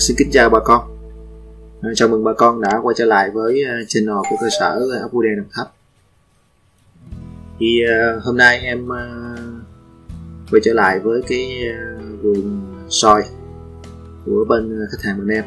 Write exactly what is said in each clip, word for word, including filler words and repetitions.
Xin kính chào bà con. À, chào mừng bà con đã quay trở lại với channel của cơ sở ốc bươu đen Đồng Tháp. Thì uh, hôm nay em uh, quay trở lại với cái uh, vườn xoài của bên khách hàng bên em.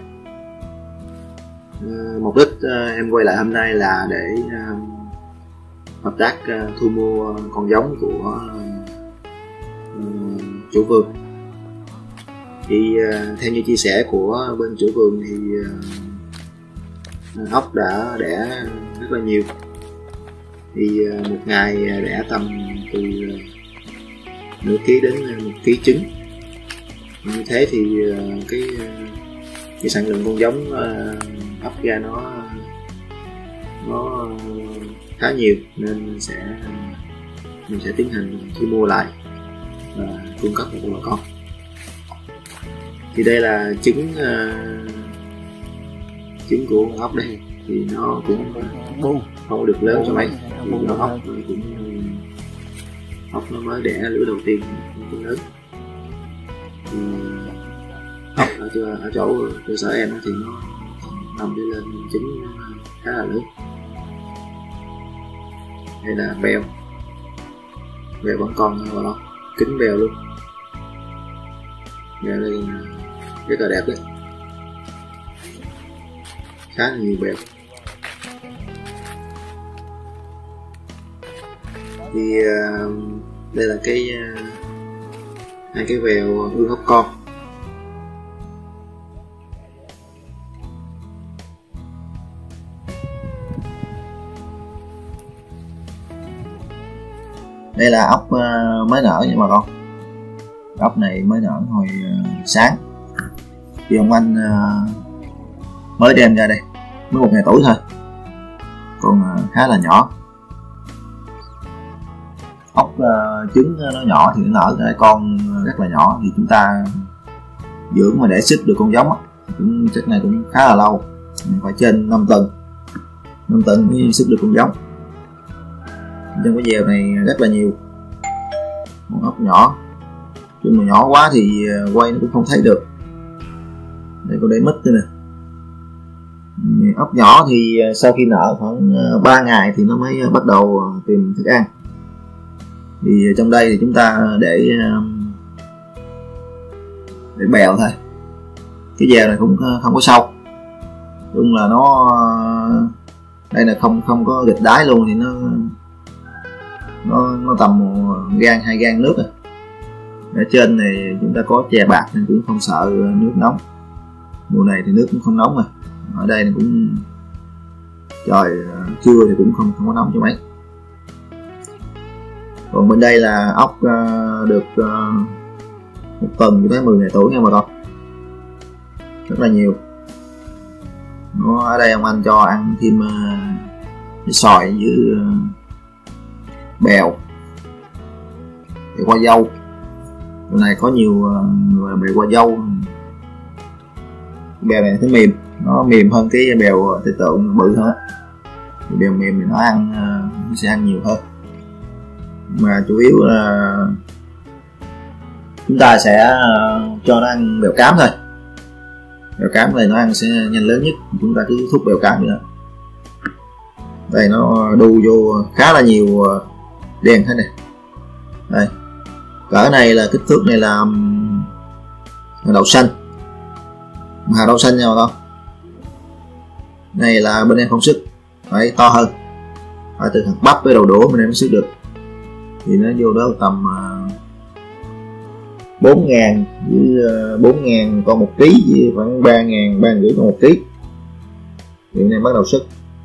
Uh, mục đích uh, em quay lại hôm nay là để uh, hợp tác uh, thu mua con giống của uh, chủ vườn. Thì uh, theo như chia sẻ của bên chủ vườn thì uh, ốc đã đẻ rất là nhiều. Thì uh, một ngày đẻ tầm từ uh, nửa ký đến một ký trứng. Như thế thì uh, cái uh, cái sản lượng con giống uh, ốc ra nó nó khá nhiều, nên sẽ mình sẽ tiến hành thu mua lại và cung cấp cho bà con. Thì đây là trứng uh, trứng của con ốc đây, thì nó cũng uh, không được lớn cho mấy, thì nó ốc nó cũng ốc nó mới đẻ lứa đầu tiên cũng lớn. Thì ốc ở chỗ, ở chỗ cơ sở em thì nó nằm đi lên trứng khá là lớn. Đây là bèo, bèo vẫn còn vào đó, kính bèo luôn. Bèo đây rất là đẹp đấy, khá là nhiều bèo. Thì uh, đây là cái uh, hai cái bèo ương ốc con. Đây là ốc uh, mới nở nha bà con. Ốc này mới nở hồi uh, sáng. Thì ông anh uh, mới đem ra đây, mới một ngày tuổi thôi, còn uh, khá là nhỏ. Ốc uh, trứng nó nhỏ thì nó nở ra con rất là nhỏ, thì chúng ta dưỡng mà để xích được con giống á, cũng chắc này cũng khá là lâu, phải trên năm tuần năm tuần mới xích được con giống. Trong cái dèo này rất là nhiều con ốc nhỏ, nhưng mà nhỏ quá thì quay nó cũng không thấy được. Đây con đây mất đây nè. Ốc nhỏ thì sau khi nở khoảng ba ngày thì nó mới bắt đầu tìm thức ăn. Thì trong đây thì chúng ta để để bèo thôi. Cái dèo này cũng không có sâu, nhưng là nó đây là không không có gịch đáy luôn, thì nó nó nó tầm một gang hai gang nước rồi. Ở trên này chúng ta có chè bạc nên cũng không sợ nước nóng. Mùa này thì nước cũng không nóng rồi. Ở đây cũng trời trưa thì cũng không không có nóng cho mấy. Còn bên đây là ốc uh, được uh, một tuần cho tới mười ngày tuổi nha bà con, rất là nhiều. Nó ở đây ông anh cho ăn thêm uh, xoài với uh, bèo, bèo qua dâu. Chỗ này có nhiều uh, người bèo qua dâu. Bèo này thấy mềm, nó mềm hơn cái bèo tây tượng bự hơn á. Bèo mềm thì nó ăn uh, nó sẽ ăn nhiều hơn, mà chủ yếu là chúng ta sẽ uh, cho nó ăn bèo cám thôi. Bèo cám này nó ăn sẽ nhanh lớn nhất, chúng ta cứ thúc bèo cám nữa. Đây nó đu vô khá là nhiều uh, đen thế này. Đây cỡ này là kích thước này là um, đậu xanh, hạt đậu xanh nha bà con. Này là bên em không sức, phải to hơn, phải từ hạt bắp với đầu đũa bên em mới sức được. Thì nó vô đó tầm bốn ngàn với bốn ngàn con một ký, với khoảng ba ngàn ba rưỡi con một ký. Thì bên em bắt đầu sức.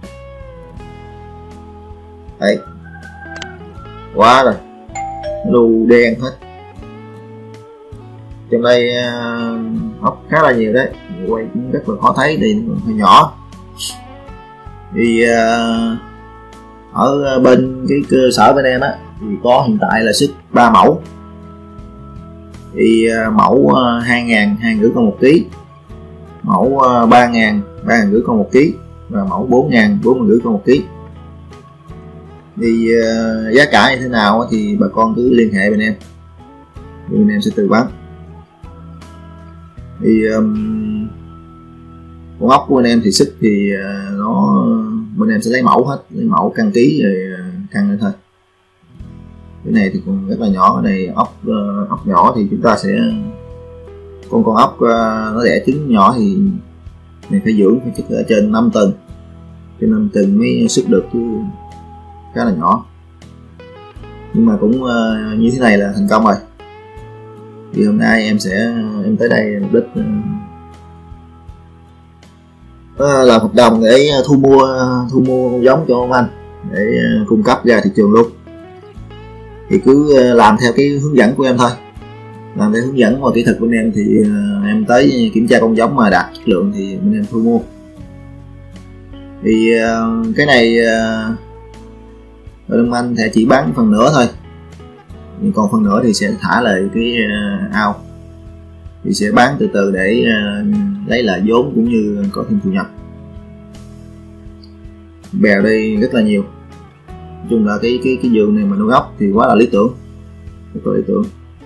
Đấy, quá rồi, nó đu đen hết. Trong đây uh, ốc khá là nhiều đấy, quay cũng rất là khó thấy thì nó hơi nhỏ. Thì uh, ở bên cái cơ sở bên em á thì có hiện tại là sức ba mẫu. Thì uh, mẫu uh, hai ngàn hai rưỡi con một ký, mẫu uh, ba ngàn ba rưỡi con một ký, và mẫu bốn ngàn bốn rưỡi con một ký. Thì uh, giá cả như thế nào thì bà con cứ liên hệ bên em, bên em sẽ tư vấn. Thì um, Con ốc của anh em thì sức thì nó bên em sẽ lấy mẫu hết, lấy mẫu căn ký rồi căn lên thôi. Cái này thì còn rất là nhỏ, cái này ốc ốc nhỏ thì chúng ta sẽ con con ốc nó đẻ trứng nhỏ thì mình phải dưỡng phải chắc ở trên năm tuần, trên năm tuần mới xuất được, chứ khá là nhỏ. Nhưng mà cũng như thế này là thành công rồi. Thì hôm nay em sẽ em tới đây mục đích uh, làm hợp đồng để thu mua thu mua con giống cho ông anh để cung cấp ra thị trường luôn. Thì cứ làm theo cái hướng dẫn của em thôi, làm theo hướng dẫn và kỹ thuật của em thì uh, em tới kiểm tra con giống mà đạt chất lượng thì bên em thu mua. Thì uh, cái này uh, Đông Anh sẽ chỉ bán phần nửa thôi, còn phần nửa thì sẽ thả lại cái uh, ao, thì sẽ bán từ từ để uh, lấy lại vốn cũng như có thêm thu nhập. Bèo đây rất là nhiều, nói chung là cái cái cái vườn này mà nuôi ốc thì quá là lý tưởng, rất là lý tưởng.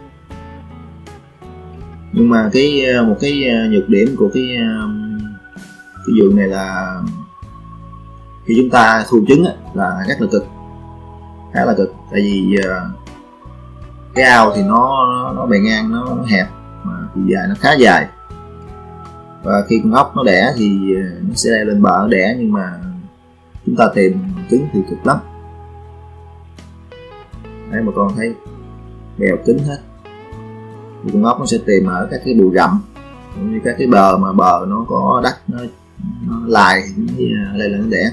Nhưng mà cái một cái nhược điểm của cái cái vườn này là khi chúng ta thu trứng là rất là cực, khá là cực. Tại vì cái ao thì nó nó bề ngang, nó, nó hẹp, mà thì dài nó khá dài, và khi con ốc nó đẻ thì nó sẽ leo lên bờ nó đẻ, nhưng mà chúng ta tìm trứng thì cực lắm. Đấy, mà con thấy bèo kín hết. Thì con ốc nó sẽ tìm ở các cái bụi rậm, cũng như các cái bờ mà bờ nó có đất, nó, nó lài thì lên lên nó đẻ.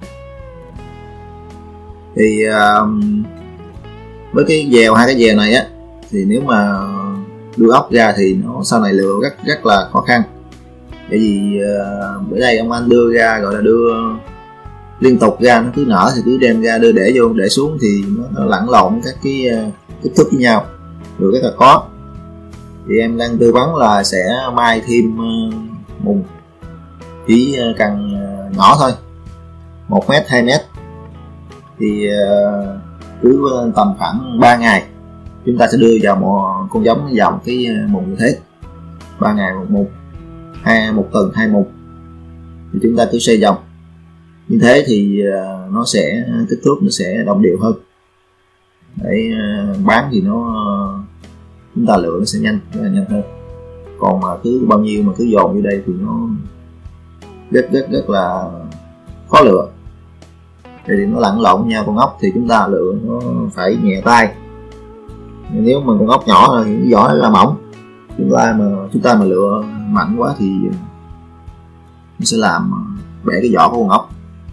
Thì uh, với cái dèo, hai cái dèo này á, thì nếu mà đưa ốc ra thì nó sau này lựa rất rất là khó khăn. Bởi vì uh, bữa đây ông anh đưa ra gọi là đưa liên tục ra, nó cứ nở thì cứ đem ra đưa để vô để xuống thì nó, nó lẫn lộn các cái uh, kích thước với nhau, được rất là khó. Thì em đang tư vấn là sẽ mai thêm uh, mùng, chỉ uh, cần uh, nhỏ thôi, một mét, hai mét. Thì uh, cứ tầm khoảng ba ngày chúng ta sẽ đưa vào một con giống vào một cái mùng như thế, ba ngày một mùng, hai một tuần hai mùng, thì chúng ta cứ xoay vòng như thế thì uh, nó sẽ kích thước nó sẽ đồng đều hơn, để uh, bán thì nó uh, chúng ta lựa nó sẽ nhanh, rất là nhanh hơn. Còn mà cứ bao nhiêu mà cứ dồn như đây thì nó rất rất rất là khó lựa, thì nó lẫn lộn nhau. Con ốc thì chúng ta lựa nó phải nhẹ tay, nếu mà con ốc nhỏ thì cái vỏ là mỏng, chúng ta mà chúng ta mà lựa mạnh quá thì nó sẽ làm bẻ cái vỏ của con ốc.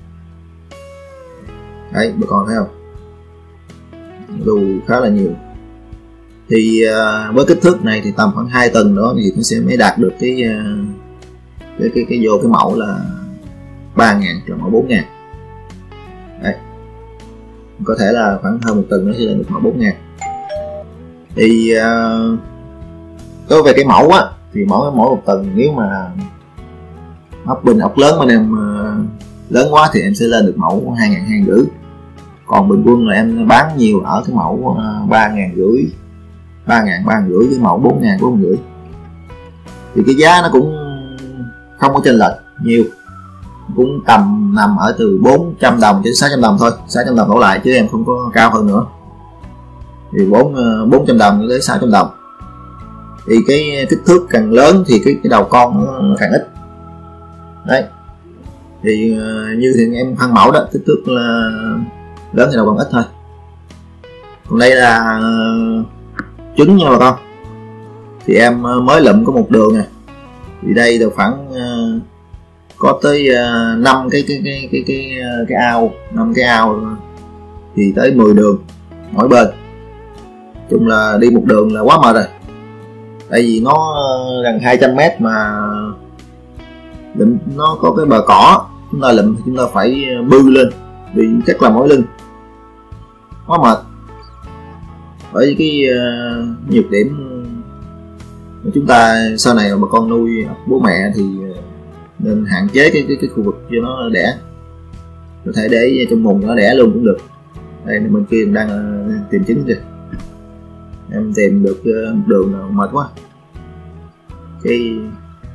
Đấy, bà con thấy không, đồ khá là nhiều. Thì uh, với kích thước này thì tầm khoảng hai tuần đó thì nó sẽ mới đạt được cái uh, cái cái cái vô cái mẫu là ba ngàn cho mẫu bốn ngàn. Đấy, có thể là khoảng hơn một tuần nó sẽ lên được mẫu bốn ngàn. Thì uh, đối về cái mẫu á, thì mỗi mỗi một tuần nếu mà ốc bình ốc lớn mà em uh, lớn quá thì em sẽ lên được mẫu hai ngàn hai ngàn rưỡi. Còn bình quân là em bán nhiều ở cái mẫu uh, ba ngàn rưỡi, ba ngàn, ba ngàn rưỡi với mẫu bốn ngàn, bốn ngàn rưỡi. Thì cái giá nó cũng không có chênh lệch nhiều, cũng tầm nằm ở từ bốn trăm đồng đến sáu trăm đồng thôi, sáu trăm đồng đổ lại chứ em không có cao hơn nữa. Thì bốn trăm đồng đến sáu trăm đồng. Thì cái kích thước càng lớn thì cái cái đầu con nó càng ít. Đấy. Thì như thì em phân mẫu đó, kích thước là lớn thì đầu con ít thôi. Còn đây là trứng nha bà con. Thì em mới lụm có một đường nè. Thì đây là khoảng có tới năm cái cái cái cái cái cái ao, năm cái ao thì tới mười đường mỗi bên. Chung là đi một đường là quá mệt rồi. Tại vì nó gần hai trăm mét mà lụm nó có cái bờ cỏ, chúng ta lụm thì chúng ta phải bư lên vì chắc là mỏi lưng, quá mệt. Bởi cái uh, nhược điểm mà chúng ta sau này mà con nuôi bố mẹ thì nên hạn chế cái cái, cái khu vực cho nó đẻ, có thể để trong mùng nó đẻ luôn cũng được. Đây bên kia đang uh, tìm trứng kìa, em tìm được uh, đường nào mệt quá. Cái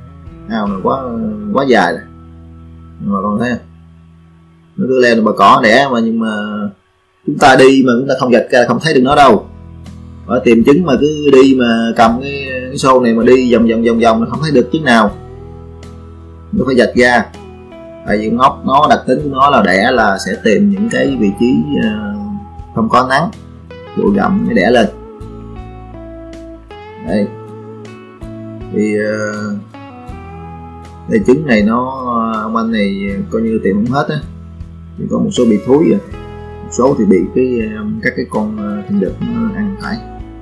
ao này quá quá dài rồi, mà con thấy không? Nó cứ leo lên bờ cỏ đẻ mà, nhưng mà chúng ta đi mà chúng ta không vạch ra không thấy được nó đâu. Ở tìm trứng mà cứ đi mà cầm cái, cái xô này mà đi vòng vòng vòng vòng không thấy được trứng nào, nó phải vạch ra. Tại vì ngốc nó đặc tính của nó là đẻ là sẽ tìm những cái vị trí không có nắng, bụi rậm mới đẻ lên. Đây thì đây trứng này nó ông anh này coi như tìm không hết á, thì có một số bị thúi rồi, một số thì bị cái các cái con thiên đực nó ăn phải.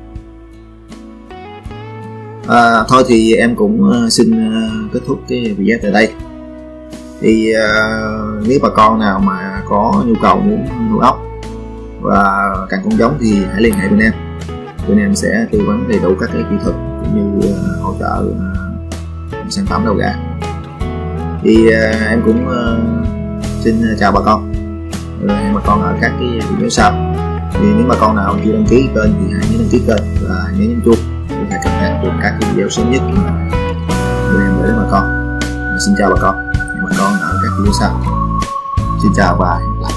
À, thôi thì em cũng xin kết thúc cái video tại đây. Thì uh, nếu bà con nào mà có nhu cầu muốn nuôi ốc và cần con giống thì hãy liên hệ bên em, bên em sẽ tư vấn đầy đủ các cái kỹ thuật cũng như uh, hỗ trợ uh, sản phẩm đầu ra. Thì uh, em cũng uh, xin chào bà con, hẹn bà con ở các cái video sau. Thì nếu bà con nào chưa đăng ký kênh thì hãy nhớ đăng ký kênh và nhớ nhấn chuông để phải cập nhật được các cái video sớm nhất mà bên em gửi đến bà con. Xin chào bà con, hẹn bà con ở các video sau. Xin chào và hẹn gặp lại.